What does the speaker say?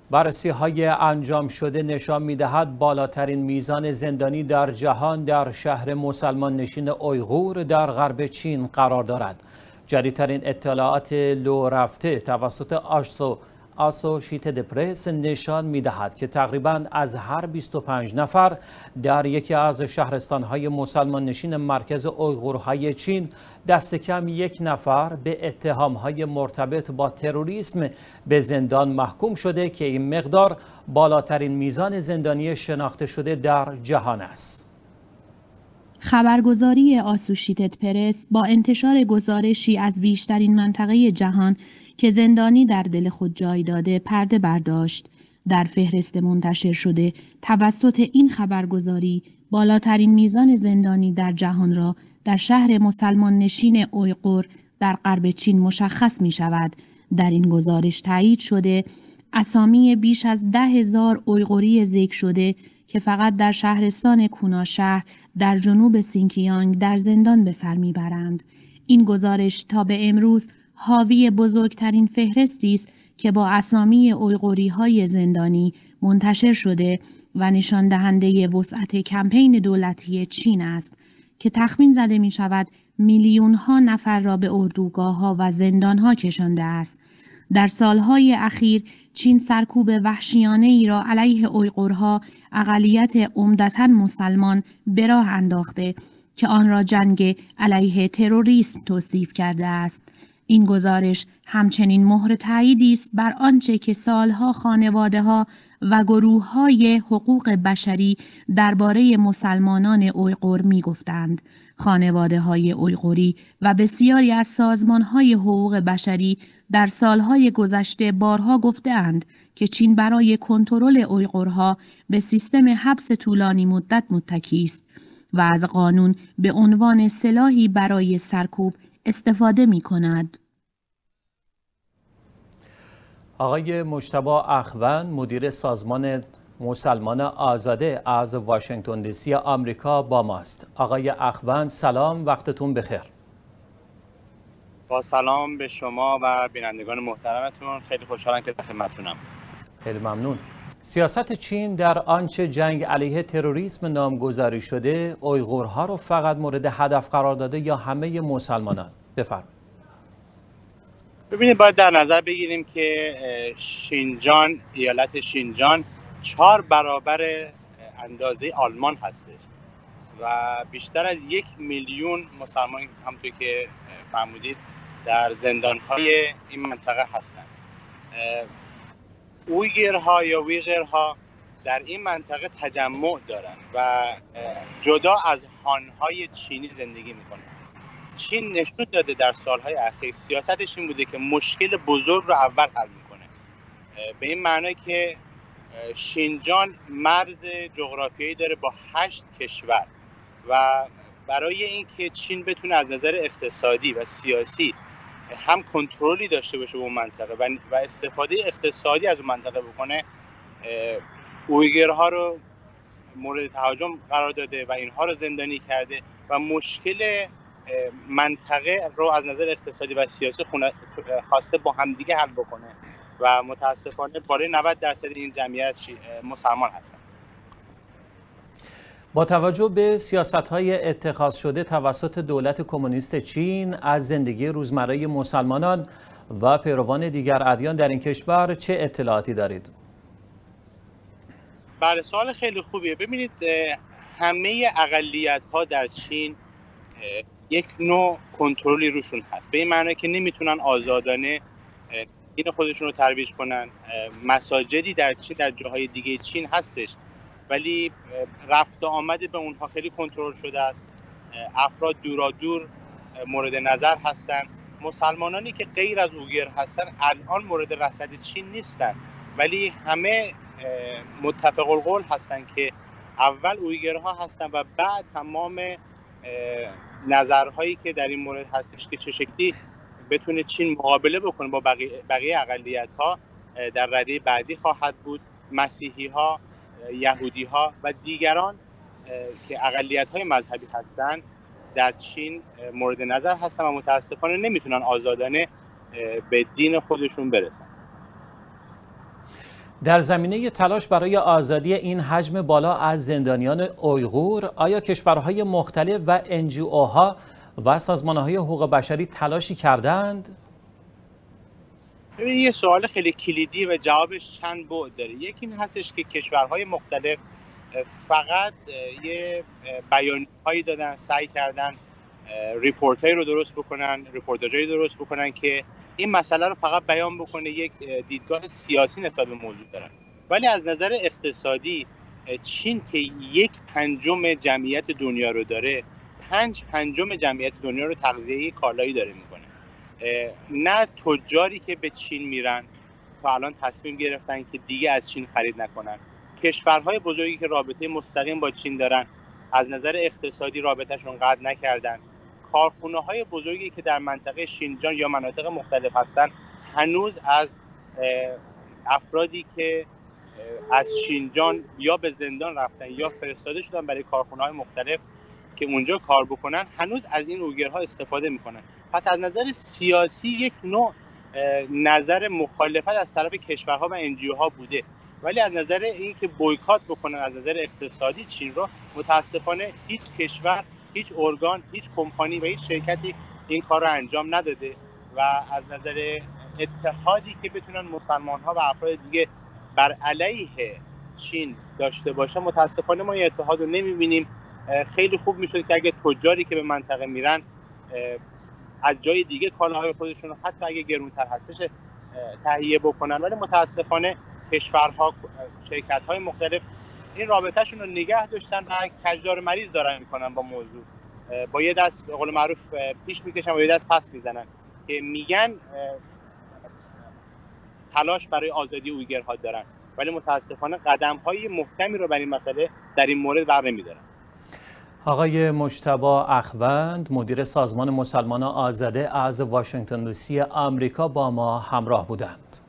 بررسی‌های انجام شده نشان می‌دهد بالاترین میزان زندانی در جهان در شهر مسلمان نشین اویغور در غرب چین قرار دارد. جدیدترین اطلاعات لو رفته توسط آسوشیتد پرس نشان می‌دهد که تقریباً از هر 25 نفر در یکی از شهرستان‌های مسلمان نشین مرکز اویغورهای چین دست کم یک نفر به اتهام‌های مرتبط با تروریسم به زندان محکوم شده که این مقدار بالاترین میزان زندانی شناخته شده در جهان است. خبرگزاری آسوشیتد پرس با انتشار گزارشی از بیشترین منطقه جهان که زندانی در دل خود جای داده پرده برداشت. در فهرست منتشر شده توسط این خبرگزاری بالاترین میزان زندانی در جهان را در شهر مسلمان نشین اویغور در غرب چین مشخص می شود. در این گزارش تایید شده اسامی بیش از 10,000 اویغوری ذکر شده که فقط در شهرستان کوناشهر در جنوب سینکیانگ در زندان به سر میبرند. این گزارش تا به امروز حاوی بزرگترین فهرستی است که با اسامی اویغوری‌های زندانی منتشر شده و نشان دهنده وسعت کمپین دولتی چین است که تخمین زده می شود میلیون‌ها نفر را به اردوگاه‌ها و زندان‌ها کشانده است. در سالهای اخیر چین سرکوب وحشیانه‌ای را علیه اویغورها، اقلیت عمدتاً مسلمان، به راه انداخته که آن را جنگ علیه تروریسم توصیف کرده است. این گزارش همچنین مهر تأییدی است بر آنچه که سالها خانواده‌ها و گروه‌های حقوق بشری درباره مسلمانان اویغور می‌گفتند. خانواده‌های اویغوری و بسیاری از سازمان‌های حقوق بشری در سالهای گذشته بارها گفته‌اند که چین برای کنترل اویغورها به سیستم حبس طولانی مدت متکی است و از قانون به عنوان سلاحی برای سرکوب استفاده می‌کند. آقای مجتبی اخوند، مدیر سازمان مسلمان آزاده از واشنگتن دی سی آمریکا با ماست. آقای اخوند سلام، وقتتون بخیر. با سلام به شما و بینندگان محترمتون، خیلی خوشحالم که در خدمتتونم. خیلی ممنون. سیاست چین در آنچه جنگ علیه تروریسم نامگذاری شده، اویغورها رو فقط مورد هدف قرار داده یا همه مسلمانان؟ بفرمایید. ببینید، باید در نظر بگیریم که شینجان، ایالت شینجان 4 برابر اندازه آلمان هستش و بیشتر از 1 میلیون مسلمان همونطور که فرمودید در زندان‌های این منطقه هستند. اویغورها یا ویغورها در این منطقه تجمع دارند و جدا از هان‌های چینی زندگی می‌کنند. چین نشون داده در سالهای اخیر سیاستش این بوده که مشکل بزرگ رو اول حل میکنه، به این معنی که شینجان مرز جغرافیایی داره با 8 کشور و برای اینکه چین بتونه از نظر اقتصادی و سیاسی هم کنترلی داشته باشه به اون منطقه و استفاده اقتصادی از اون منطقه بکنه، اویغورها رو مورد تهاجم قرار داده و اینها رو زندانی کرده و مشکل منطقه رو از نظر اقتصادی و سیاسی خواسته با همدیگه حل بکنه و متاسفانه بالای 90% این جمعیت مسلمان هستن. با توجه به سیاست‌های اتخاذ شده توسط دولت کمونیست چین از زندگی روزمره مسلمانان و پیروان دیگر ادیان در این کشور چه اطلاعاتی دارید؟ بله، سوال خیلی خوبیه. ببینید، همه اقلیت‌ها در چین یک نوع کنترلی روشون هست، به این معنی که نمیتونن آزادانه دین خودشون رو ترویج کنن. مساجدی در چین در جاهای دیگه چین هستش ولی رفت و آمد به اونها خیلی کنترل شده است. افراد دورادور مورد نظر هستن. مسلمانانی که غیر از اویغور هستن الان مورد رصد چین نیستن ولی همه متفق القول هستن که اول اویغورها هستن و بعد تمام نظرهایی که در این مورد هستش که چه شکلی بتونه چین مقابله بکنه با بقیه اقلیت‌ها در رده بعدی خواهد بود. مسیحی‌ها، یهودی‌ها و دیگران که اقلیت‌های مذهبی هستند در چین مورد نظر هستن و متاسفانه نمیتونن آزادانه به دین خودشون برسن. در زمینه تلاش برای آزادی این حجم بالا از زندانیان اویغور، آیا کشورهای مختلف و NGOها و سازمانهای حقوق بشری تلاشی کردند؟ ببینید یه سوال خیلی کلیدی و جوابش چند بعد داره. یکی این هستش که کشورهای مختلف فقط یه بیانیه‌هایی دادن، سعی کردن ریپورتایی رو درست بکنن، رپورتاژهایی درست بکنن که این مسئله رو فقط بیان بکنه، یک دیدگاه سیاسی نسبت به موضوع دارن. ولی از نظر اقتصادی چین که 1/5 جمعیت دنیا رو داره، 5/5 جمعیت دنیا رو تغذیه کالایی داره میکنه. نه تجاری که به چین میرن تا الان تصمیم گرفتن که دیگه از چین خرید نکنن. کشورهای بزرگی که رابطه مستقیم با چین دارن از نظر اقتصادی رابطهشون قطع نکردن. کارخونه‌های بزرگی که در منطقه شینجان یا مناطق مختلف هستن هنوز از افرادی که از شینجان یا به زندان رفتن یا فرستاده شدن برای کارخونه‌های مختلف که اونجا کار بکنن، هنوز از این اویغورها استفاده میکنن. پس از نظر سیاسی یک نوع نظر مخالفت از طرف کشورها و NGOها بوده، ولی از نظر اینکه بویکات بکنن از نظر اقتصادی چین رو، متاسفانه هیچ کشور، هیچ ارگان، هیچ کمپانی و هیچ شرکتی این کار رو انجام نداده و از نظر اتحادی که بتونن مسلمان‌ها و افراد دیگه بر علیه چین داشته باشه، متاسفانه ما این اتحاد رو نمی‌بینیم. خیلی خوب میشد که اگه تجاری که به منطقه میرن از جای دیگه کالاهای خودشون رو حتی اگه گرونتر هستش تهیه بکنن، ولی متاسفانه کشورها، شرکت‌های مختلف این رابطهشون رو نگه داشتن و کجدار مریض دارن میکنن با موضوع. با یه دست به قول معروف پیش میکشن و یه دست پس میزنن که میگن تلاش برای آزادی اویغورها دارن، ولی متاسفانه قدم‌های محکمی رو برای این مسئله در این مورد برنمی‌دارن. آقای مجتبی اخوند، مدیر سازمان مسلمانان آزاده از واشنگتن دی سی آمریکا با ما همراه بودند.